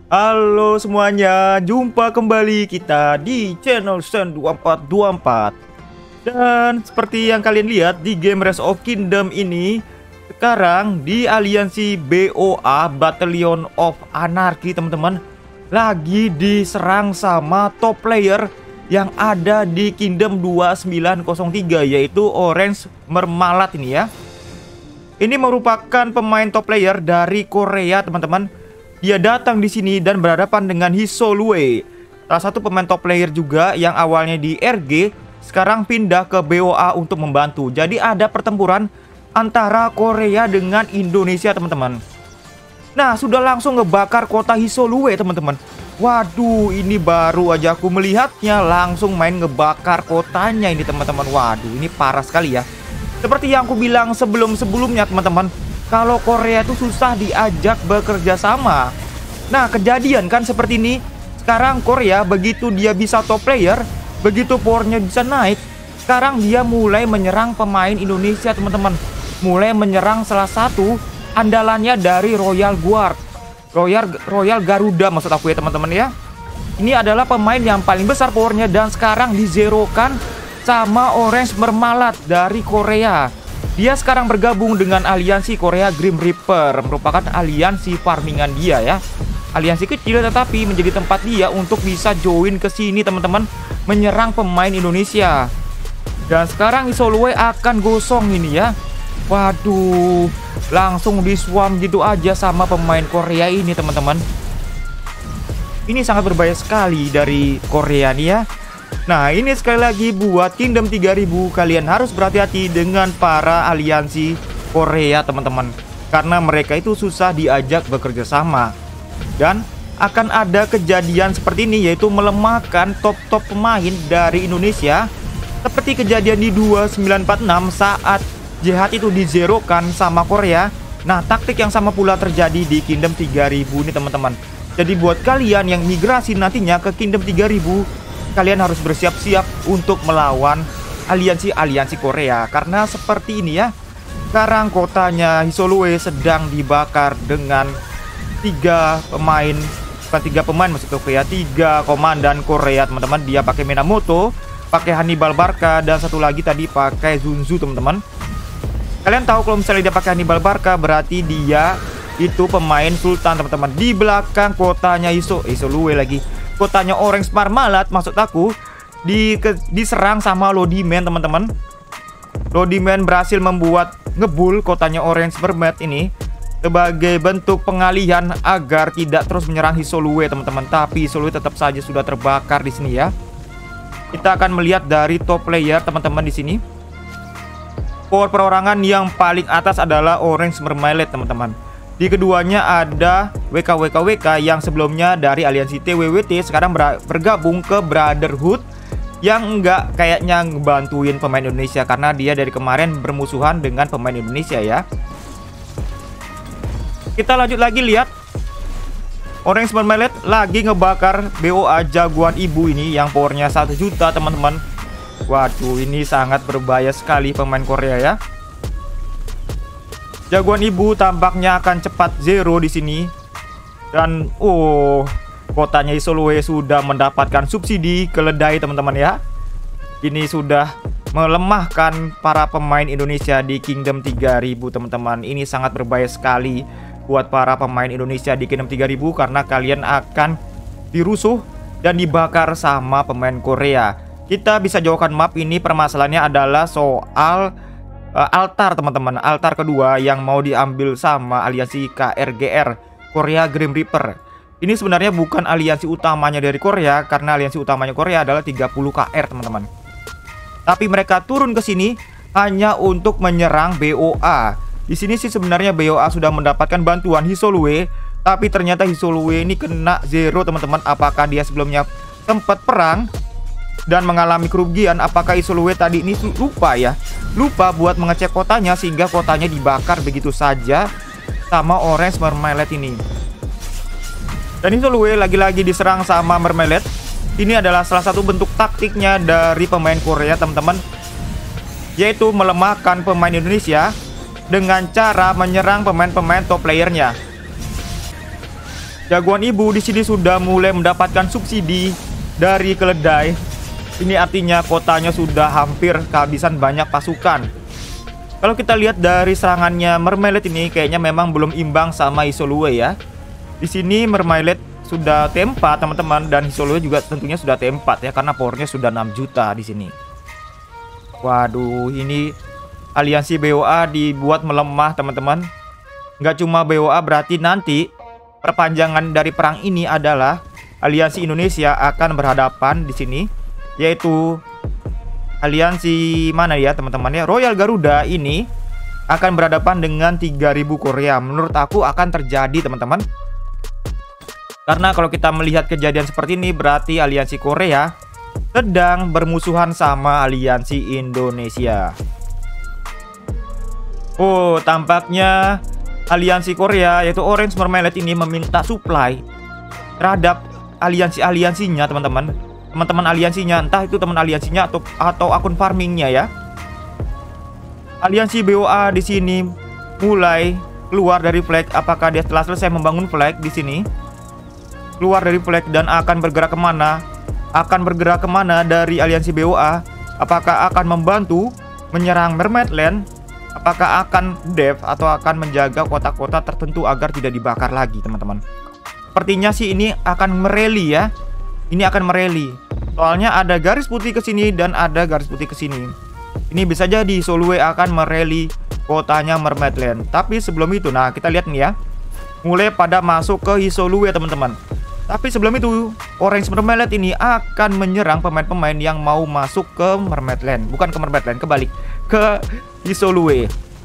Halo semuanya, jumpa kembali kita di channel Sen2424. Dan seperti yang kalian lihat di game Rise of Kingdom ini, sekarang di aliansi BOA Battalion of Anarchy teman-teman, lagi diserang sama top player yang ada di Kingdom 2903, yaitu Orange Marmalade ini ya. Ini merupakan pemain top player dari Korea teman-teman. Dia datang di sini dan berhadapan dengan Hisolue, salah satu pemain top player juga yang awalnya di RG, sekarang pindah ke BOA untuk membantu. Jadi ada pertempuran antara Korea dengan Indonesia teman-teman. Nah, sudah langsung ngebakar kota Hisolue teman-teman. Waduh, ini baru aja aku melihatnya langsung main ngebakar kotanya ini teman-teman. Waduh, ini parah sekali ya. Seperti yang aku bilang sebelum-sebelumnya teman-teman, kalau Korea itu susah diajak bekerja sama. Nah, kejadian kan seperti ini. Sekarang Korea begitu dia bisa top player, begitu powernya bisa naik, sekarang dia mulai menyerang pemain Indonesia teman-teman. Mulai menyerang salah satu andalannya dari Royal Guard, Royal Garuda maksud aku ya teman-teman ya. Ini adalah pemain yang paling besar powernya dan sekarang dizerokan sama Orange Marmalade dari Korea. Dia sekarang bergabung dengan aliansi Korea Grim Reaper, merupakan aliansi farmingan dia ya. Aliansi kecil tetapi menjadi tempat dia untuk bisa join ke sini teman-teman, menyerang pemain Indonesia. Dan sekarang Hisolue akan gosong ini ya. Waduh, langsung diswam gitu aja sama pemain Korea ini teman-teman. Ini sangat berbahaya sekali dari Korea nih ya. Nah, ini sekali lagi buat Kingdom 3000, kalian harus berhati-hati dengan para aliansi Korea teman-teman, karena mereka itu susah diajak bekerja sama. Dan akan ada kejadian seperti ini, yaitu melemahkan top-top pemain dari Indonesia, seperti kejadian di 2946 saat Jihad itu dizerokan sama Korea. Nah, taktik yang sama pula terjadi di Kingdom 3000 ini teman-teman. Jadi buat kalian yang migrasi nantinya ke Kingdom 3000, kalian harus bersiap-siap untuk melawan aliansi-aliansi Korea. Karena seperti ini ya, sekarang kotanya Hisolue sedang dibakar dengan 3 pemain, bukan 3 pemain maksud aku ya, 3 komandan Korea teman-teman. Dia pakai Minamoto, pakai Hannibal Barca, dan satu lagi tadi pakai Zunzu teman-teman. Kalian tahu kalau misalnya dia pakai Hannibal Barca, berarti dia itu pemain Sultan teman-teman. Di belakang kotanya Hisolue lagi, kotanya Orange Marmalade maksud aku, diserang sama Lodiman teman-teman. Lodiman berhasil membuat ngebul kotanya Orange Marmalade ini sebagai bentuk pengalihan agar tidak terus menyerang Hisolue teman-teman. Tapi Hisolue tetap saja sudah terbakar di sini ya. Kita akan melihat dari top player teman-teman di sini. Power perorangan yang paling atas adalah Orange Marmalade teman-teman. Di keduanya ada WKWKWK yang sebelumnya dari aliansi TWWT, sekarang bergabung ke Brotherhood, yang enggak kayaknya ngebantuin pemain Indonesia karena dia dari kemarin bermusuhan dengan pemain Indonesia ya. Kita lanjut lagi lihat. Orange Marmalade lagi ngebakar BOA Jagoan Ibu ini yang powernya 1 juta teman-teman. Waduh, ini sangat berbahaya sekali pemain Korea ya. Jagoan Ibu tampaknya akan cepat zero di sini. Dan kotanya Hisolue sudah mendapatkan subsidi keledai teman-teman ya. Ini sudah melemahkan para pemain Indonesia di Kingdom 3000 teman-teman. Ini sangat berbahaya sekali buat para pemain Indonesia di Kingdom 3000 karena kalian akan dirusuh dan dibakar sama pemain Korea. Kita bisa jauhkan map ini, permasalahannya adalah soal altar teman-teman, altar kedua yang mau diambil sama aliansi KRGR, Korea Grim Reaper. Ini sebenarnya bukan aliansi utamanya dari Korea, karena aliansi utamanya Korea adalah 30 KR teman-teman. Tapi mereka turun ke sini hanya untuk menyerang BOA. Di sini sih sebenarnya BOA sudah mendapatkan bantuan Hisolue, tapi ternyata Hisolue ini kena zero teman-teman. Apakah dia sebelumnya sempat perang dan mengalami kerugian? Apakah Hisolue tadi ini lupa buat mengecek kotanya sehingga kotanya dibakar begitu saja sama Orange Marmalade ini. Dan Hisolue lagi-lagi diserang sama Marmalade. Ini adalah salah satu bentuk taktiknya dari pemain Korea teman-teman, yaitu melemahkan pemain Indonesia dengan cara menyerang pemain-pemain top playernya. Jagoan ibu di sini sudah mulai mendapatkan subsidi dari keledai. Ini artinya kotanya sudah hampir kehabisan banyak pasukan. Kalau kita lihat dari serangannya Mermailed ini kayaknya memang belum imbang sama Isolue ya. Di sini Mermailed sudah T4 teman-teman, dan Isolue juga tentunya sudah T4 ya, karena powernya sudah 6 juta di sini. Waduh, ini aliansi BOA dibuat melemah teman-teman. Nggak cuma BOA, berarti nanti perpanjangan dari perang ini adalah aliansi Indonesia akan berhadapan di sini, yaitu aliansi mana ya teman-teman ya, Royal Garuda ini akan berhadapan dengan 3000 Korea. Menurut aku akan terjadi teman-teman, karena kalau kita melihat kejadian seperti ini berarti aliansi Korea sedang bermusuhan sama aliansi Indonesia. Oh, tampaknya aliansi Korea yaitu Orange Mermailed ini meminta supply terhadap aliansinya teman-teman. Teman-teman aliansinya, entah itu teman aliansinya atau akun farmingnya ya. Aliansi BOA di sini mulai keluar dari flag. Apakah dia telah selesai membangun flag di sini? Keluar dari flag dan akan bergerak kemana? Akan bergerak kemana dari aliansi BOA? Apakah akan membantu menyerang Mermaid Land? Apakah akan dev atau akan menjaga kota-kota tertentu agar tidak dibakar lagi teman-teman? Sepertinya sih ini akan mereli ya. Ini akan mereli. Soalnya ada garis putih ke sini dan ada garis putih ke sini. Ini bisa jadi Isolue akan mereli kotanya Mermaid Land. Tapi sebelum itu, nah kita lihat nih ya, mulai pada masuk ke Isolue teman-teman. Tapi sebelum itu, Orange Mermailed ini akan menyerang pemain-pemain yang mau masuk ke Mermaid Land. Bukan ke Mermaid Land, kebalik, ke Isolue.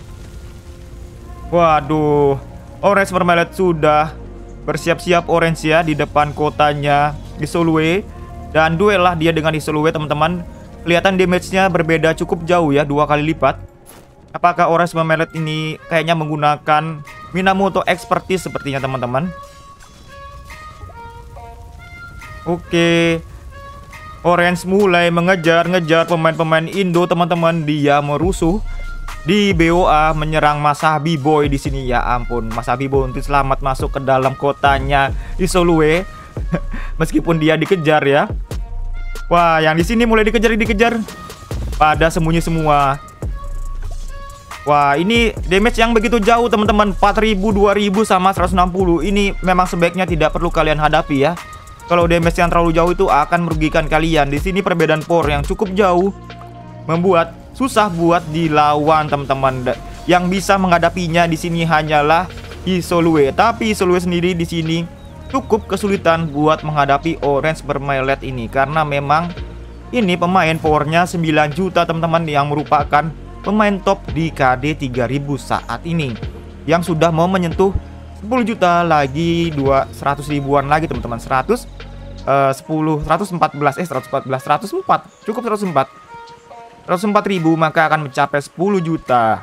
Waduh, Orange Mermailed sudah bersiap-siap Orange ya di depan kotanya Isolue, dan duel lah dia dengan Isolue teman-teman. Kelihatan damage-nya berbeda cukup jauh ya, 2 kali lipat. Apakah Orange Mermailed ini kayaknya menggunakan Minamoto Expertise sepertinya teman-teman. Oke, Orange mulai mengejar-ngejar pemain-pemain Indo teman-teman. Dia merusuh di BOA, menyerang Mas Habiboy di sini. Ya ampun, Mas Habiboy untuk selamat masuk ke dalam kotanya Isolue. Meskipun dia dikejar ya. Wah, yang di sini mulai dikejar. Pada sembunyi semua. Wah, ini damage yang begitu jauh teman-teman. 4000, 2000 sama 160. Ini memang sebaiknya tidak perlu kalian hadapi ya. Kalau damage yang terlalu jauh itu akan merugikan kalian. Di sini perbedaan power yang cukup jauh membuat susah buat dilawan teman-teman. Yang bisa menghadapinya di sini hanyalah Isolue. Tapi Isolue sendiri di sini cukup kesulitan buat menghadapi Orange Mermailed ini, karena memang ini pemain powernya 9 juta teman-teman, yang merupakan pemain top di KD 3000 saat ini, yang sudah mau menyentuh 10 juta lagi, 100 ribuan lagi teman-teman. 114, cukup 104 ribu, maka akan mencapai 10 juta.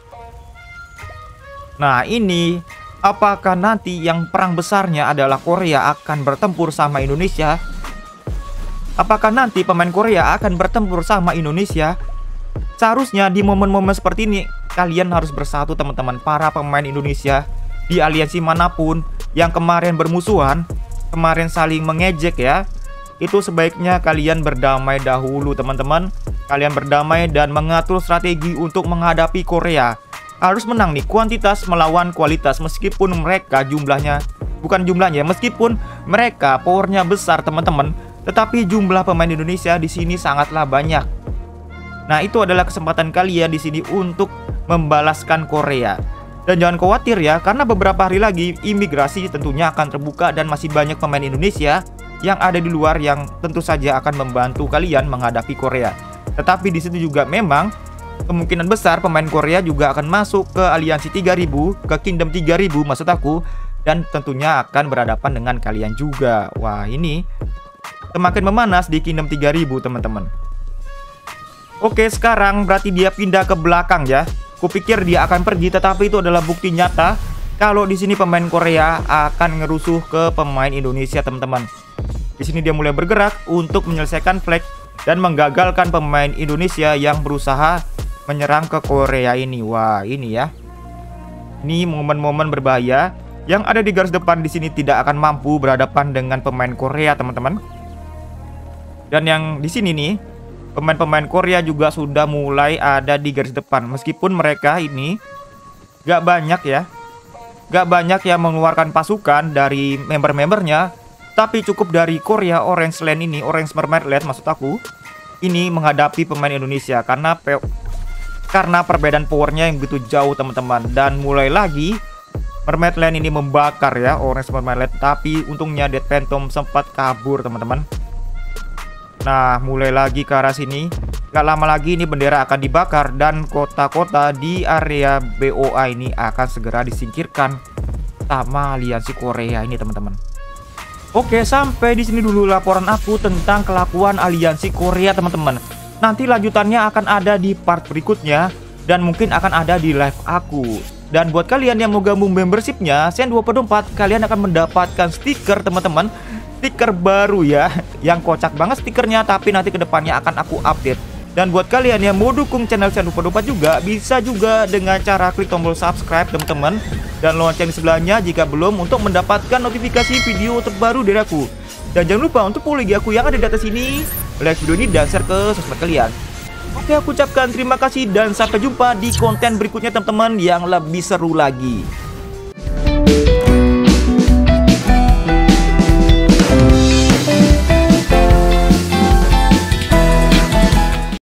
Nah ini, apakah nanti yang perang besarnya adalah Korea akan bertempur sama Indonesia? Apakah nanti pemain Korea akan bertempur sama Indonesia? Seharusnya di momen-momen seperti ini kalian harus bersatu teman-teman. Para pemain Indonesia di aliansi manapun yang kemarin bermusuhan, kemarin saling mengejek ya, itu sebaiknya kalian berdamai dahulu teman-teman. Kalian berdamai dan mengatur strategi untuk menghadapi Korea. Harus menang nih, kuantitas melawan kualitas. Meskipun mereka meskipun mereka powernya besar teman-teman, tetapi jumlah pemain Indonesia di sini sangatlah banyak. Nah, itu adalah kesempatan kalian di sini untuk membalaskan Korea. Dan jangan khawatir ya, karena beberapa hari lagi imigrasi tentunya akan terbuka dan masih banyak pemain Indonesia yang ada di luar yang tentu saja akan membantu kalian menghadapi Korea. Tetapi di situ juga memang kemungkinan besar pemain Korea juga akan masuk ke aliansi 3000, ke Kingdom 3000 maksud aku, dan tentunya akan berhadapan dengan kalian juga. Wah, ini semakin memanas di Kingdom 3000 teman-teman. Oke, sekarang berarti dia pindah ke belakang ya. Kupikir dia akan pergi, tetapi itu adalah bukti nyata kalau di sini pemain Korea akan ngerusuh ke pemain Indonesia teman-teman. Di sini dia mulai bergerak untuk menyelesaikan flag dan menggagalkan pemain Indonesia yang berusaha menyerang ke Korea ini. Wah, ini ya. Ini momen-momen berbahaya yang ada di garis depan di sini tidak akan mampu berhadapan dengan pemain Korea, teman-teman. Dan yang di sini nih, pemain-pemain Korea juga sudah mulai ada di garis depan. Meskipun mereka ini gak banyak ya, gak banyak yang mengeluarkan pasukan dari member-membernya, tapi cukup dari Korea Orange Land ini, Orange Mermaid Land maksud aku, ini menghadapi pemain Indonesia karena perbedaan powernya yang begitu jauh, teman-teman. Dan mulai lagi Mermaid Land ini membakar ya, Orange Mermaid Land, tapi untungnya Dead Phantom sempat kabur, teman-teman. Nah, mulai lagi ke arah sini. Gak lama lagi ini bendera akan dibakar dan kota-kota di area BOA ini akan segera disingkirkan sama aliansi Korea ini, teman-teman. Oke, sampai di sini dulu laporan aku tentang kelakuan aliansi Korea, teman-teman. Nanti lanjutannya akan ada di part berikutnya dan mungkin akan ada di live aku. Dan buat kalian yang mau gabung membershipnya Sen24, kalian akan mendapatkan stiker, teman-teman. Stiker baru ya, yang kocak banget stikernya, tapi nanti kedepannya akan aku update. Dan buat kalian yang mau dukung channel Sen24 juga, bisa juga dengan cara klik tombol subscribe, teman-teman, dan lonceng di sebelahnya jika belum, untuk mendapatkan notifikasi video terbaru dari aku. Dan jangan lupa untuk follow IG aku yang ada di atas ini, like video ini dan share ke sosmed kalian. Oke, aku ucapkan terima kasih dan sampai jumpa di konten berikutnya, teman-teman, yang lebih seru lagi.